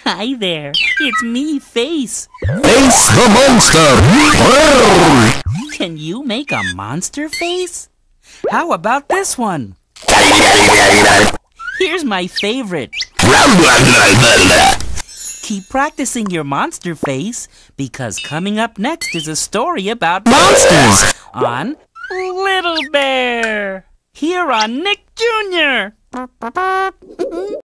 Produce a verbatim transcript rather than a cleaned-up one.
Hi there, it's me, Face. Face the monster! Can you make a monster face? How about this one? Here's my favorite. Keep practicing your monster face, because coming up next is a story about monsters on Little Bear, here on Nick Junior